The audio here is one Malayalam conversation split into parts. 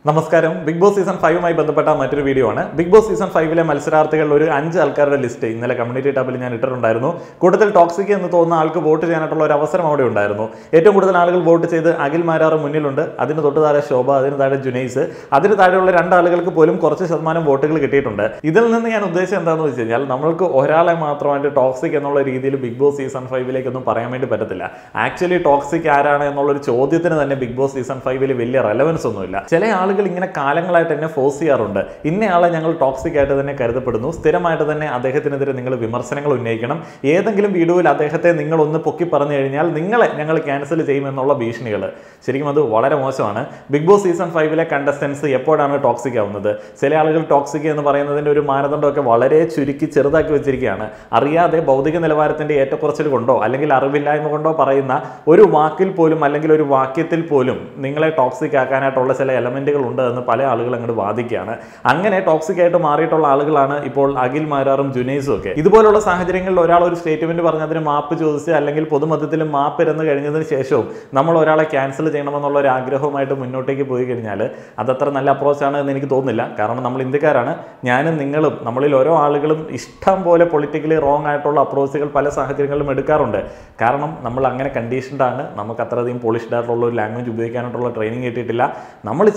നമസ്കാരം. ബിഗ് ബോസ് സീസൺ 5മായി ബന്ധപ്പെട്ട മറ്റൊരു വീഡിയോ ആണ്. ബിഗ് ബോസ് സീസൺ 5ലെ മത്സരാർത്ഥികളിൽ ഒരു 5 ആൾക്കാരുടെ ലിസ്റ്റ് ഇന്നലെ കമ്മ്യൂണിറ്റി ടാബിൽ ഞാൻ ഇട്ടിട്ടുണ്ടായിരുന്നു. കൂടുതൽ ടോക്സിക് എന്ന് തോന്നുന്ന ആൾക്ക് വോട്ട് ചെയ്യാനായിട്ടുള്ള ഒരു അവസരം അവിടെ ഉണ്ടായിരുന്നു. ഏറ്റവും കൂടുതൽ ആളുകൾ വോട്ട് ചെയ്ത് അഖിൽ മാരാറ് മുന്നിലുണ്ട്. അതിന് തൊട്ട് താഴെ ശോഭ, അതിന് താഴെ ജുനൈസ്, അതിന് താഴെയുള്ള 2 ആളുകൾക്ക് പോലും കുറച്ച് ശതമാനം വോട്ടുകൾ കിട്ടിയിട്ടുണ്ട്. ഇതിൽ നിന്ന് ഞാൻ ഉദ്ദേശിച്ചത് എന്താണെന്ന് വെച്ച് കഴിഞ്ഞാൽ, നമ്മൾക്ക് ഒരാളെ മാത്രമായിട്ട് ടോക്സിക് എന്നുള്ള രീതിയിൽ ബിഗ് ബോസ് സീസൺ 5ലേക്കൊന്നും പറയാൻ വേണ്ടി പറ്റത്തില്ല. ആക്ച്വലി ടോക്സിക് ആരാണ് എന്നുള്ളൊരു ചോദ്യത്തിന് തന്നെ ബിഗ് ബോസ് സീസൺ 5ൽ വലിയ റെലവൻസ് ഒന്നുമില്ല. ചില ആളുകൾ ഇങ്ങനെ കാലങ്ങളായിട്ട് എന്നെ ഫോഴ്സ് ചെയ്യാറുണ്ട്. ഇന്നയാളെ ഞങ്ങൾ ടോക്സിക് ആയിട്ട് തന്നെ കരുതപ്പെടുന്നു, സ്ഥിരമായിട്ട് തന്നെ അദ്ദേഹത്തിനെതിരെ നിങ്ങൾ വിമർശനങ്ങൾ ഉന്നയിക്കണം, ഏതെങ്കിലും വീഡിയോയിൽ അദ്ദേഹത്തെ നിങ്ങളൊന്ന് പൊക്കി പറഞ്ഞു കഴിഞ്ഞാൽ നിങ്ങളെ ഞങ്ങൾ ക്യാൻസൽ ചെയ്യുമെന്നുള്ള ഭീഷണികൾ. ശരിക്കും അത് വളരെ മോശമാണ്. ബിഗ് ബോസ് സീസൺ 5ലെ കണ്ടസ്റ്റൻസ് എപ്പോഴാണ് ടോക്സിക് ആവുന്നത്? ചില ആളുകൾ ടോക്സിക് എന്ന് പറയുന്നതിൻ്റെ ഒരു മാനദണ്ഡമൊക്കെ വളരെ ചുരുക്കി ചെറുതാക്കി വെച്ചിരിക്കുകയാണ്. അറിയാതെ ഭൗതിക നിലവാരത്തിൻ്റെ ഏറ്റക്കുറച്ചിൽ കൊണ്ടോ അല്ലെങ്കിൽ അറിവില്ലായ്മ കൊണ്ടോ പറയുന്ന ഒരു വാക്കിൽ പോലും അല്ലെങ്കിൽ ഒരു വാക്യത്തിൽ പോലും നിങ്ങളെ ടോക്സിക് ആക്കാനായിട്ടുള്ള ചില എലമെന്റുകൾ ഉണ്ട് എന്ന് പല ആളുകൾ അങ്ങോട്ട് വാദിക്കുകയാണ്. അങ്ങനെ ടോക്സിക് ആയിട്ട് മാറിയിട്ടുള്ള ആളുകളാണ് ഇപ്പോൾ അഖിൽ മാരാറും ജുനൈസും ഒക്കെ. ഇതുപോലുള്ള സാഹചര്യങ്ങളിൽ ഒരാൾ ഒരു സ്റ്റേറ്റ്മെന്റ് പറഞ്ഞ് അതിന് മാപ്പ് ചോദിച്ച് അല്ലെങ്കിൽ പൊതുമധ്യത്തിൽ മാപ്പ് ഇരുന്ന് കഴിഞ്ഞതിന് ശേഷവും നമ്മൾ ഒരാളെ ക്യാൻസൽ ചെയ്യണമെന്നുള്ള ഒരു ആഗ്രഹവുമായിട്ട് മുന്നോട്ടേക്ക് പോയി കഴിഞ്ഞാൽ അതത്ര നല്ല അപ്രോച്ചാണ് എന്ന് എനിക്ക് തോന്നുന്നില്ല. കാരണം നമ്മൾ ഇന്ത്യക്കാരാണ്, ഞാനും നിങ്ങളും, നമ്മളിൽ ഓരോ ആളുകളും ഇഷ്ടം പോലെ പൊളിറ്റിക്കലി റോങ് ആയിട്ടുള്ള അപ്രോച്ചുകൾ പല സാഹചര്യങ്ങളിലും എടുക്കാറുണ്ട്. കാരണം നമ്മൾ അങ്ങനെ കണ്ടീഷൻഡാണ്. നമുക്ക് അത്രയധികം പോളിഷ്ഡ് ആയിട്ടുള്ള ഒരു ലാംഗ്വേജ് ഉപയോഗിക്കാനായിട്ടുള്ള ട്രെയിനിങ് കിട്ടിയിട്ടില്ല. നമ്മൾ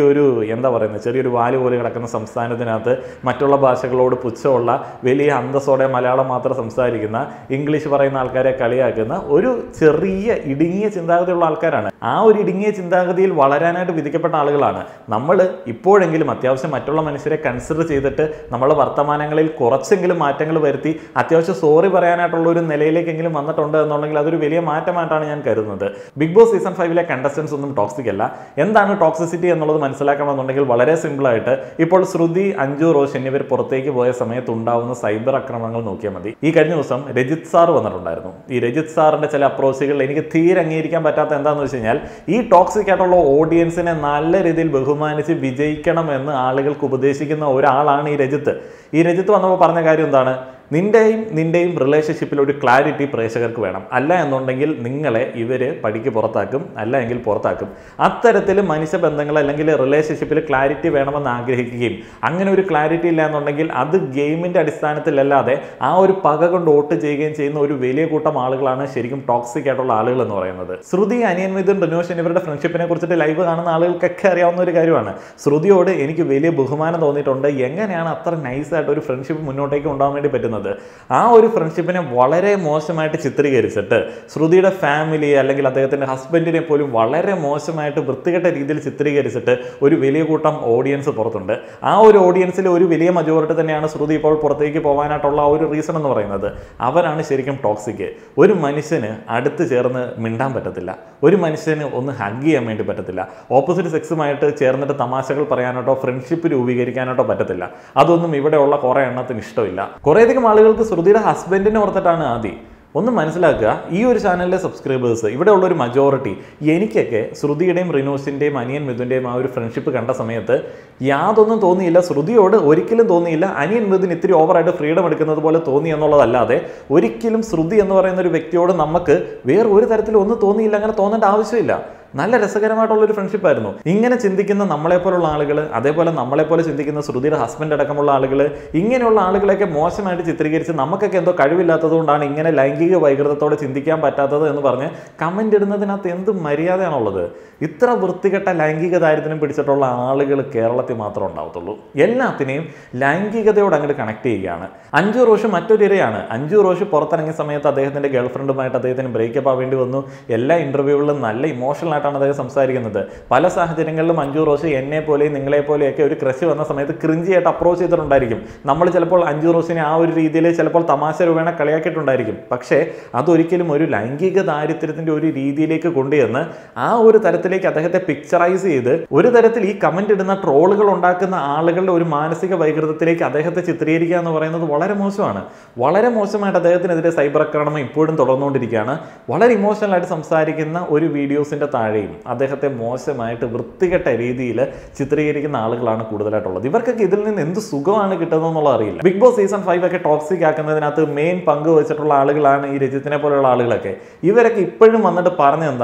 ചെറിയൊരു വാല് പോലെ കിടക്കുന്ന സംസ്ഥാനത്തിനകത്ത് മറ്റുള്ള ഭാഷകളോട് പുച്ഛമുള്ള, വലിയ അന്തസ്സോടെ മലയാളം മാത്രം സംസാരിക്കുന്ന, ഇംഗ്ലീഷ് പറയുന്ന ആൾക്കാരെ കളിയാക്കുന്ന ഒരു ചെറിയ ഇടുങ്ങിയ ചിന്താഗതിയുള്ള ആൾക്കാരാണ്. ആ ഒരു ഇടുങ്ങിയ ചിന്താഗതിയിൽ വളരാനായിട്ട് വിധിക്കപ്പെട്ട ആളുകളാണ് നമ്മൾ. ഇപ്പോഴെങ്കിലും അത്യാവശ്യം മറ്റുള്ള മനുഷ്യരെ കൺസിഡർ ചെയ്തിട്ട് നമ്മളെ വർത്തമാനങ്ങളിൽ കുറച്ചെങ്കിലും മാറ്റങ്ങൾ വരുത്തി അത്യാവശ്യം സോറി പറയാനായിട്ടുള്ള ഒരു നിലയിലേക്കെങ്കിലും വന്നിട്ടുണ്ട് എന്നുണ്ടെങ്കിൽ അതൊരു വലിയ മാറ്റമായിട്ടാണ് ഞാൻ കരുതുന്നത്. ബിഗ് ബോസ് സീസൺ 5ലെ കണ്ടസ്റ്റൻസ് ഒന്നും ടോക്സിക് അല്ല. എന്താണ് ടോക്സിസിറ്റി എന്നുള്ളത് മനസ്സിലാക്കണമെന്നുണ്ടെങ്കിൽ വളരെ സിമ്പിളായിട്ട് ഇപ്പോൾ ശ്രുതി, അഞ്ജു, റോഷൻ എന്നിവർ പുറത്തേക്ക് പോയ സമയത്ത് ഉണ്ടാവുന്ന സൈബർ ആക്രമണങ്ങൾ നോക്കിയാൽ മതി. ഈ കഴിഞ്ഞ ദിവസം രജിത് സാർ വന്നിട്ടുണ്ടായിരുന്നു. ഈ രജിത് സാറിന്റെ ചില അപ്രോച്ചുകൾ എനിക്ക് തീരെ അംഗീകരിക്കാൻ പറ്റാത്ത എന്താണെന്ന് വെച്ച് കഴിഞ്ഞാൽ, ഈ ടോക്സിക് ആയിട്ടുള്ള ഓഡിയൻസിനെ നല്ല രീതിയിൽ ബഹുമാനിച്ച് വിജയിക്കണമെന്ന് ആളുകൾക്ക് ഉപദേശിക്കുന്ന ഒരാളാണ് ഈ രജിത്ത്. ഈ രജിത്ത് വന്നപ്പോൾ പറഞ്ഞ കാര്യം എന്താണ്? നിന്റെയും റിലേഷൻഷിപ്പിൽ ഒരു ക്ലാരിറ്റി പ്രേക്ഷകർക്ക് വേണം. അല്ല എന്നുണ്ടെങ്കിൽ നിങ്ങളെ ഇവര് പടിക്ക് പുറത്താക്കും, അല്ല എങ്കിൽ പുറത്താക്കും. അത്തരത്തിൽ മനുഷ്യബന്ധങ്ങൾ അല്ലെങ്കിൽ റിലേഷൻഷിപ്പിൽ ക്ലാരിറ്റി വേണമെന്ന് ആഗ്രഹിക്കുകയും അങ്ങനെ ഒരു ക്ലാരിറ്റി ഇല്ല എന്നുണ്ടെങ്കിൽ അത് ഗെയിമിന്റെ അടിസ്ഥാനത്തിലല്ലാതെ ആ ഒരു പക കൊണ്ട് വോട്ട് ചെയ്യുകയും ചെയ്യുന്ന ഒരു വലിയ കൂട്ടം ആളുകളാണ് ശരിക്കും ടോക്സിക് ആയിട്ടുള്ള ആളുകൾ എന്ന് പറയുന്നത്. ശ്രുതി, അനിയൻ മിഥുൻ, റിനോഷൻ ഇവരുടെ ഫ്രണ്ട്ഷിപ്പിനെ കുറിച്ചിട്ട് ലൈവ് കാണുന്ന ആളുകൾക്കൊക്കെ അറിയാവുന്ന ഒരു കാര്യമാണ്. ശ്രുതിയോട് എനിക്ക് വലിയ ബഹുമാനം തോന്നിയിട്ടുണ്ട്. എങ്ങനെയാണ് അത്ര നൈസായിട്ട് ഒരു ഫ്രണ്ട്ഷിപ്പ് മുന്നോട്ടേക്ക് കൊണ്ടുപോകാൻ വേണ്ടി പറ്റുന്നത്? ആ ഒരു ഫ്രണ്ട്ഷിപ്പിനെ വളരെ മോശമായിട്ട് ചിത്രീകരിച്ചിട്ട് ശ്രുതിയുടെ ഫാമിലി അല്ലെങ്കിൽ അദ്ദേഹത്തിന്റെ ഹസ്ബൻഡിനെ പോലും വളരെ മോശമായിട്ട് വൃത്തികെട്ട രീതിയിൽ ചിത്രീകരിച്ചിട്ട് ഒരു വലിയ കൂട്ടം ഓഡിയൻസ് പുറത്തുണ്ട്. ആ ഒരു ഓഡിയൻസിൽ ഒരു വലിയ മജോറിറ്റി തന്നെയാണ് ശ്രുതി ഇപ്പോൾ പുറത്തേക്ക് പോകാനായിട്ടുള്ള ആ ഒരു റീസൺ എന്ന് പറയുന്നത്. അവരാണ് ശരിക്കും ടോക്സിക്. ഒരു മനുഷ്യന് അടുത്ത് ചേർന്ന് മിണ്ടാൻ പറ്റത്തില്ല, ഒരു മനുഷ്യന് ഒന്ന് ഹഗ് ചെയ്യാൻ വേണ്ടി പറ്റത്തില്ല, ഓപ്പോസിറ്റ് സെക്സുമായിട്ട് ചേർന്നിട്ട് തമാശകൾ പറയാനായിട്ടോ ഫ്രണ്ട്ഷിപ്പ് രൂപീകരിക്കാനായിട്ടോ പറ്റത്തില്ല. അതൊന്നും ഇവിടെയുള്ള കുറേ എണ്ണത്തിന് ഇഷ്ടമില്ല. കുറേയധികം ആളുകൾക്ക് ശ്രുതിയുടെ ഹസ്ബൻഡിനെ ഓർത്തിട്ടാണ് ആദ്യം. ഒന്ന് മനസ്സിലാക്കുക, ഈ ഒരു ചാനലിലെ സബ്സ്ക്രൈബേഴ്സ്, ഇവിടെ ഉള്ള ഒരു മജോറിറ്റി, എനിക്കൊക്കെ ശ്രുതിയുടെയും റിനോസിൻ്റെയും അനിയൻ മിഥുൻ്റെയും ആ ഒരു ഫ്രണ്ട്ഷിപ്പ് കണ്ട സമയത്ത് യാതൊന്നും തോന്നിയില്ല. ശ്രുതിയോട് ഒരിക്കലും തോന്നിയില്ല അനിയൻ മിഥുൻ ഇത്തിരി ഓവറായിട്ട് ഫ്രീഡം എടുക്കുന്നത് പോലെ തോന്നി എന്നുള്ളതല്ലാതെ ഒരിക്കലും ശ്രുതി എന്ന് പറയുന്ന ഒരു വ്യക്തിയോട് നമുക്ക് വേറെ ഒരു തരത്തിലും ഒന്നും തോന്നിയില്ല. അങ്ങനെ തോന്നേണ്ട ആവശ്യമില്ല. നല്ല രസകരമായിട്ടുള്ളൊരു ഫ്രണ്ട്ഷിപ്പായിരുന്നു. ഇങ്ങനെ ചിന്തിക്കുന്ന നമ്മളെപ്പോലുള്ള ആളുകൾ, അതേപോലെ നമ്മളെപ്പോലെ ചിന്തിക്കുന്ന ശ്രുതിയുടെ ഹസ്ബൻഡ് അടക്കമുള്ള ആളുകൾ, ഇങ്ങനെയുള്ള ആളുകളെയൊക്കെ മോശമായിട്ട് ചിത്രീകരിച്ച് നമുക്കൊക്കെ എന്തോ കഴിവില്ലാത്തത് കൊണ്ടാണ് ഇങ്ങനെ ലൈംഗിക വൈകൃതത്തോടെ ചിന്തിക്കാൻ പറ്റാത്തത് എന്ന് പറഞ്ഞ് കമൻ്റ് ഇടുന്നതിനകത്ത് എന്ത് മര്യാദയാണുള്ളത്? ഇത്ര വൃത്തികെട്ട ലൈംഗിക ദാരിദ്ര്യം പിടിച്ചിട്ടുള്ള ആളുകൾ കേരളത്തിൽ മാത്രമേ ഉണ്ടാവത്തുള്ളൂ. എല്ലാത്തിനെയും ലൈംഗികതയോട് അങ്ങോട്ട് കണക്ട് ചെയ്യുകയാണ്. അഞ്ജു റോഷ് മറ്റൊരു ഇരയാണ്. അഞ്ജു റോഷ് പുറത്തിറങ്ങിയ സമയത്ത് അദ്ദേഹത്തിൻ്റെ ഗേൾഫ്രണ്ടുമായിട്ട് അദ്ദേഹത്തിന് ബ്രേക്കപ്പ് ആവേണ്ടി വന്നു. എല്ലാ ഇൻ്റർവ്യൂകളിലും നല്ല ഇമോഷണൽ ആയിട്ടാണ് അദ്ദേഹം സംസാരിക്കുന്നത്. പല സാഹചര്യങ്ങളിലും അഞ്ജു റോഷ് എന്നെ പോലെയും നിങ്ങളെ പോലെയൊക്കെ ഒരു ക്രഷ് വന്ന സമയത്ത് ക്രിഞ്ചിയായിട്ട് അപ്രോച്ച് ചെയ്തിട്ടുണ്ടായിരിക്കും. നമ്മൾ ചിലപ്പോൾ അഞ്ജു റോഷിനെ ആ ഒരു രീതിയിൽ ചിലപ്പോൾ തമാശ രൂപേണ കളിയാക്കിയിട്ടുണ്ടായിരിക്കും. പക്ഷേ അതൊരിക്കലും ഒരു ലൈംഗിക ദാരിദ്ര്യത്തിൻ്റെ ഒരു രീതിയിലേക്ക് കൊണ്ടുവന്ന് ആ ഒരു തരത്തിലേക്ക് അദ്ദേഹത്തെ പിക്ചറൈസ് ചെയ്ത് ഒരു തരത്തിൽ ഈ കമൻ്റ് ഇടുന്ന ട്രോളുകൾ ഉണ്ടാക്കുന്ന ആളുകളുടെ ഒരു മാനസിക വൈകൃതത്തിലേക്ക് അദ്ദേഹത്തെ ചിത്രീകരിക്കുക എന്ന് പറയുന്നത് വളരെ മോശമാണ്. വളരെ മോശമായിട്ട് അദ്ദേഹത്തിനെതിരെ സൈബർ ആക്രമണം ഇപ്പോഴും തുടർന്നുകൊണ്ടിരിക്കുകയാണ്. വളരെ ഇമോഷണലായിട്ട് സംസാരിക്കുന്ന ഒരു വീഡിയോസിൻ്റെ താഴെ അദ്ദേഹത്തെ മോശമായിട്ട് വൃത്തികെട്ട രീതിയിൽ ചിത്രീകരിക്കുന്ന ആളുകളാണ് കൂടുതലായിട്ടുള്ളത്. ഇവർക്കൊക്കെ ഇതിൽ നിന്ന് എന്ത് സുഖമാണ് കിട്ടുന്നത് എന്നുള്ളത് അറിയില്ല. ബിഗ് ബോസ് സീസൺ 5 ഒക്കെ ടോക്സിക് ആക്കുന്നതിനകത്ത് മെയിൻ പങ്ക് വെച്ചിട്ടുള്ള ആളുകളാണ് ഈ രജിത്തിനെ പോലെയുള്ള ആളുകളൊക്കെ. ഇവരൊക്കെ ഇപ്പോഴും വന്നിട്ട് പറഞ്ഞ എന്താണ്?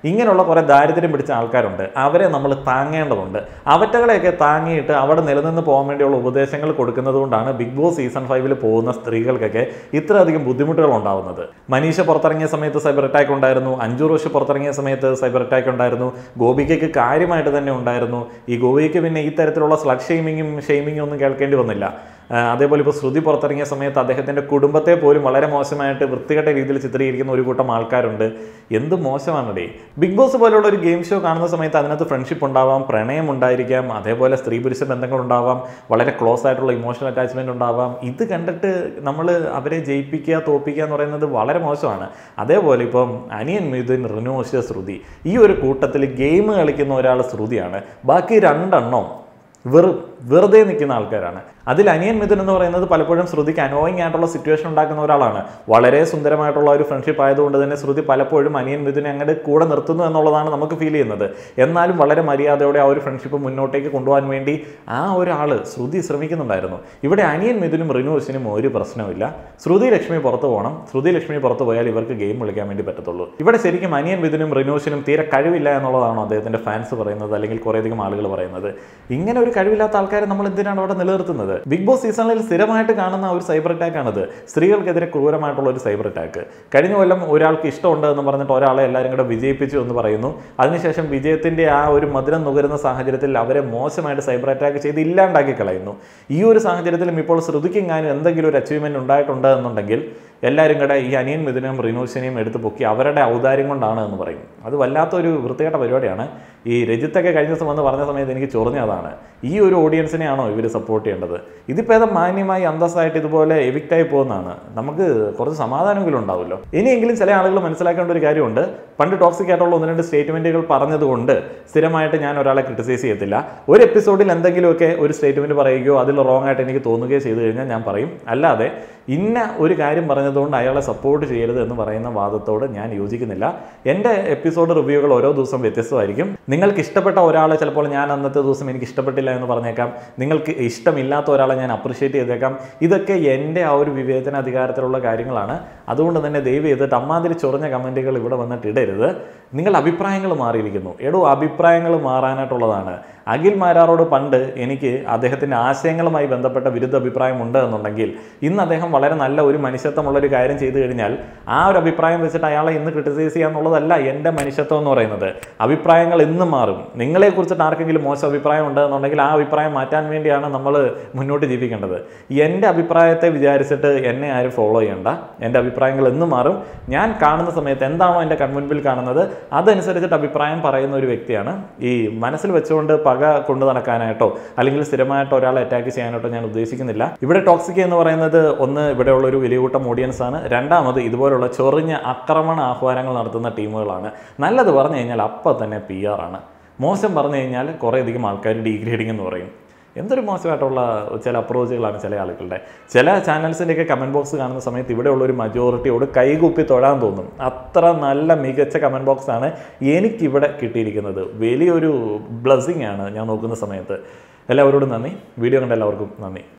ഇങ്ങനെയുള്ള കുറേ ദാരിദ്ര്യം പിടിച്ച ആൾക്കാരുണ്ട്. അവരെ നമ്മൾ താങ്ങേണ്ടതുണ്ട്. അവറ്റകളെയൊക്കെ താങ്ങിയിട്ട് അവിടെ നിലനിന്ന് പോകാൻ വേണ്ടിയുള്ള ഉപദേശങ്ങൾ കൊടുക്കുന്നത് കൊണ്ടാണ് ബിഗ് ബോസ് സീസൺ 5 പോകുന്ന സ്ത്രീകൾക്കൊക്കെ ഇത്രയധികം ബുദ്ധിമുട്ടുകൾ ഉണ്ടാവുന്നത്. മനീഷ പുറത്തിറങ്ങിയ സമയത്ത് സൈബർ അറ്റാക്ക് ഉണ്ടായിരുന്നു. അഞ്ജു റോഷ് പുറത്തിറങ്ങിയ സമയത്ത് സൈബർ അറ്റാക്ക് ഉണ്ടായിരുന്നു. ഗോപികയ്ക്ക് കാര്യമായിട്ട് തന്നെ ഉണ്ടായിരുന്നു. ഈ ഗോപിക്ക് പിന്നെ ഈ തരത്തിലുള്ള സ്ലഗ് ഷെയ്മിങ്ങും ഒന്നും കേൾക്കേണ്ടി വന്നില്ല. അതേപോലെ ഇപ്പോൾ ശ്രുതി പുറത്തിറങ്ങിയ സമയത്ത് അദ്ദേഹത്തിൻ്റെ കുടുംബത്തെ പോലും വളരെ മോശമായിട്ട് വൃത്തികെട്ട രീതിയിൽ ചിത്രീകരിക്കുന്ന ഒരു കൂട്ടം ആൾക്കാരുണ്ട്. എന്ത് മോശമാണടേ. ബിഗ് ബോസ് പോലുള്ള ഒരു ഗെയിം ഷോ കാണുന്ന സമയത്ത് അതിനകത്ത് ഫ്രണ്ട്ഷിപ്പ് ഉണ്ടാവാം, പ്രണയം ഉണ്ടായിരിക്കാം, അതേപോലെ സ്ത്രീ പുരുഷ ബന്ധങ്ങൾ ഉണ്ടാവാം, വളരെ ക്ലോസ് ആയിട്ടുള്ള ഇമോഷണൽ അറ്റാച്ച്മെൻറ്റ് ഉണ്ടാവാം. ഇത് കണ്ടിട്ട് നമ്മൾ അവരെ ജയിപ്പിക്കുക തോൽപ്പിക്കുക എന്ന് പറയുന്നത് വളരെ മോശമാണ്. അതേപോലെ ഇപ്പം അനിയൻ മിഥുൻ, റിനോഷ്, ശ്രുതി, ഈ ഒരു കൂട്ടത്തിൽ ഗെയിം കളിക്കുന്ന ഒരാൾ ശ്രുതിയാണ്. ബാക്കി രണ്ടെണ്ണം വെറുതെ നിൽക്കുന്ന ആൾക്കാരാണ്. അതിൽ അനിയൻ മിഥുൻ എന്ന് പറയുന്നത് പലപ്പോഴും ശ്രുതിക്ക് അനോയിങ് ആയിട്ടുള്ള സിറ്റുവേഷൻ ഉണ്ടാക്കുന്ന ഒരാളാണ്. വളരെ സുന്ദരമായിട്ടുള്ള ഒരു ഫ്രണ്ട്ഷിപ്പ് ആയതുകൊണ്ട് തന്നെ ശ്രുതി പലപ്പോഴും അനിയൻ മിഥുനെ അങ്ങോട്ട് കൂടെ നിർത്തുന്നു എന്നുള്ളതാണ് നമുക്ക് ഫീൽ ചെയ്യുന്നത്. എന്നാലും വളരെ മര്യാദയോടെ ആ ഒരു ഫ്രണ്ട്ഷിപ്പ് മുന്നോട്ടേക്ക് കൊണ്ടുപോകാൻ വേണ്ടി ആ ഒരാൾ ശ്രുതി ശ്രമിക്കുന്നുണ്ടായിരുന്നു. ഇവിടെ അനിയൻ മിഥുനും റിനോഷിനും ഒരു പ്രശ്നമില്ല. ശ്രുതി ലക്ഷ്മി പുറത്ത് പോകണം. ശ്രുതി ലക്ഷ്മി പുറത്ത് പോയാൽ ഇവർക്ക് ഗെയിം കളിക്കാൻ വേണ്ടി പറ്റത്തുള്ളൂ. ഇവിടെ ശരിക്കും അനിയൻ മിഥുനും റിനോഷിനും തീരെ കഴിവില്ല എന്നുള്ളതാണോ അദ്ദേഹത്തിൻ്റെ ഫാൻസ് പറയുന്നത്, അല്ലെങ്കിൽ കുറേയധികം ആളുകൾ പറയുന്നത്? ഇങ്ങനെ ഒരു കഴിവില്ലാത്ത ആൾക്കാരെ നമ്മൾ എന്തിനാണ് അവിടെ നിലനിർത്തുന്നത്? ബിഗ് ബോസ് സീസണിൽ സ്ഥിരമായിട്ട് കാണുന്ന ഒരു സൈബർ അറ്റാക്ക് ആണിത്. സ്ത്രീകൾക്കെതിരെ ക്രൂരമായിട്ടുള്ള ഒരു സൈബർ അറ്റാക്ക്. കഴിഞ്ഞ കൊല്ലം ഒരാൾക്ക് ഇഷ്ടമുണ്ട് എന്ന് പറഞ്ഞിട്ട് ഒരാളെ എല്ലാവരും കൂടെ വിജയിപ്പിച്ചു എന്ന് പറയുന്നു. അതിനുശേഷം വിജയത്തിൻ്റെ ആ ഒരു മധുരം നുകരുന്ന സാഹചര്യത്തിൽ അവരെ മോശമായിട്ട് സൈബർ അറ്റാക്ക് ചെയ്ത് ഇല്ലാണ്ടാക്കി കളയുന്നു. ഈ ഒരു സാഹചര്യത്തിലും ഇപ്പോൾ ശ്രുതിക്കെങ്ങാനും എന്തെങ്കിലും ഒരു അച്ചീവ്മെൻറ്റ് ഉണ്ടായിട്ടുണ്ട് എന്നുണ്ടെങ്കിൽ എല്ലാവരും കൂടെ ഈ അനിയൻ മിഥുനെയും റിനോഷിനെയും എടുത്ത് പൊക്കി അവരുടെ ഔദാര്യം കൊണ്ടാണ് എന്ന് പറയും. അത് വല്ലാത്തൊരു വൃത്തികെട്ട പരിപാടിയാണ്. ഈ രജിത്തൊക്കെ കഴിഞ്ഞ ദിവസം വന്ന് പറഞ്ഞ സമയത്ത് എനിക്ക് ചൊറിഞ്ഞതാണ്, ഈ ഒരു ഓഡിയൻസിനെയാണോ ഇവർ സപ്പോർട്ട് ചെയ്യേണ്ടത്? ഇതിപ്പോൾ ഏതാ മാന്യമായി അന്തസ്സായിട്ട് ഇതുപോലെ എവിക്റ്റായി പോകുന്നതാണ്. നമുക്ക് കുറച്ച് സമാധാനമെങ്കിലും ഉണ്ടാവുമല്ലോ. ഇനിയെങ്കിലും ചില ആളുകൾ മനസ്സിലാക്കേണ്ട ഒരു കാര്യമുണ്ട്. പണ്ട് ടോക്സിക് ആയിട്ടുള്ള 1-2 സ്റ്റേറ്റ്മെൻറ്റുകൾ പറഞ്ഞതുകൊണ്ട് സ്ഥിരമായിട്ട് ഞാൻ ഒരാളെ ക്രിട്ടിസൈസ് ചെയ്യത്തില്ല. ഒരു എപ്പിസോഡിൽ എന്തെങ്കിലുമൊക്കെ ഒരു സ്റ്റേറ്റ്മെൻറ്റ് പറയുകയോ അതിൽ റോങ് ആയിട്ട് എനിക്ക് തോന്നുകയോ ചെയ്തു കഴിഞ്ഞാൽ ഞാൻ പറയും. അല്ലാതെ ഇന്ന ഒരു കാര്യം പറഞ്ഞതുകൊണ്ട് അയാളെ സപ്പോർട്ട് ചെയ്യരുത് എന്ന് പറയുന്ന വാദത്തോട് ഞാൻ യോജിക്കുന്നില്ല. എൻ്റെ എപ്പിസോഡ് റിവ്യൂകൾ ഓരോ ദിവസം വ്യത്യസ്തമായിരിക്കും. നിങ്ങൾക്ക് ഇഷ്ടപ്പെട്ട ഒരാളെ ചിലപ്പോൾ ഞാൻ അന്നത്തെ ദിവസം എനിക്ക് ഇഷ്ടപ്പെട്ടില്ല എന്ന് പറഞ്ഞേക്കാം. നിങ്ങൾക്ക് ഇഷ്ടമില്ലാത്ത ഒരാളെ ഞാൻ അപ്രിഷ്യേറ്റ് ചെയ്തേക്കാം. ഇതൊക്കെ എൻ്റെ ആ ഒരു വിവേചന അധികാരത്തിലുള്ള കാര്യങ്ങളാണ്. അതുകൊണ്ട് തന്നെ ദയവ് ചെയ്തിട്ട് അമ്മാതിരി ചൊറിഞ്ഞ കമൻറ്റുകൾ ഇവിടെ വന്നിട്ട് ഇടരുത്. നിങ്ങളുടെ അഭിപ്രായങ്ങൾ മാറിയിരിക്കുന്നു. അഭിപ്രായങ്ങൾ മാറാനായിട്ടുള്ളതാണ്. അഖിൽ മാരാറോട് പണ്ട് എനിക്ക് അദ്ദേഹത്തിൻ്റെ ആശയങ്ങളുമായി ബന്ധപ്പെട്ട വിരുദ്ധ അഭിപ്രായമുണ്ട് എന്നുണ്ടെങ്കിൽ ഇന്ന് അദ്ദേഹം വളരെ നല്ല ഒരു മനുഷ്യത്വമുള്ളൊരു കാര്യം ചെയ്തു കഴിഞ്ഞാൽ ആ ഒരു അഭിപ്രായം വെച്ചിട്ട് അയാളെ ഇന്ന് ക്രിട്ടിസൈസ് ചെയ്യുക എന്നുള്ളതല്ല എൻ്റെ മനുഷ്യത്വം എന്ന് പറയുന്നത്. അഭിപ്രായങ്ങൾ എന്നും മാറും. നിങ്ങളെക്കുറിച്ചിട്ട് ആർക്കെങ്കിലും മോശം അഭിപ്രായം ഉണ്ട് എന്നുണ്ടെങ്കിൽ ആ അഭിപ്രായം മാറ്റാൻ വേണ്ടിയാണ് നമ്മൾ മുന്നോട്ട് ജീവിക്കേണ്ടത്. എൻ്റെ അഭിപ്രായത്തെ വിചാരിച്ചിട്ട് എന്നെ ആരും ഫോളോ ചെയ്യണ്ട. എൻ്റെ അഭിപ്രായങ്ങൾ എന്നും മാറും. ഞാൻ കാണുന്ന സമയത്ത് എന്താണോ എൻ്റെ കൺമുൻപിൽ കാണുന്നത് അതനുസരിച്ചിട്ട് അഭിപ്രായം പറയുന്ന ഒരു വ്യക്തിയാണ്. ഈ മനസ്സിൽ വെച്ചുകൊണ്ട് പക കൊണ്ടു നടക്കാനായിട്ടോ അല്ലെങ്കിൽ സ്ഥിരമായിട്ടോ ഒരാളെ അറ്റാക്ക് ചെയ്യാനായിട്ടോ ഞാൻ ഉദ്ദേശിക്കുന്നില്ല. ഇവിടെ ടോക്സിക് എന്ന് പറയുന്നത് ഒന്ന് ഇവിടെയുള്ള ഒരു വലിയ കൂട്ടം ഓഡിയൻസ് ആണ്. രണ്ടാമത് ഇതുപോലുള്ള ചൊറിഞ്ഞ ആക്രമണ ആഹ്വാനങ്ങൾ നടത്തുന്ന ടീമുകളാണ്. നല്ലത് പറഞ്ഞു കഴിഞ്ഞാൽ അപ്പം തന്നെ PR ആണ്. മോശം പറഞ്ഞു കഴിഞ്ഞാൽ കുറേയധികം ആൾക്കാർ ഡീഗ്രേഡിംഗ് എന്ന് പറയും. എന്തൊരു മോശമായിട്ടുള്ള ചില അപ്രോച്ചുകളാണ് ചില ആളുകളുടെ. ചില ചാനൽസിൻ്റെയൊക്കെ കമൻറ്റ് ബോക്സ് കാണുന്ന സമയത്ത് ഇവിടെയുള്ളൊരു മജോറിറ്റിയോട് കൈകുപ്പി തൊഴാൻ തോന്നും. അത്ര നല്ല മികച്ച കമൻറ്റ് ബോക്സാണ് എനിക്കിവിടെ കിട്ടിയിരിക്കുന്നത്. വലിയൊരു ബ്ലെസ്സിങ് ആണ് ഞാൻ നോക്കുന്ന സമയത്ത്. എല്ലാവരോടും നന്ദി. വീഡിയോ കണ്ട എല്ലാവർക്കും നന്ദി.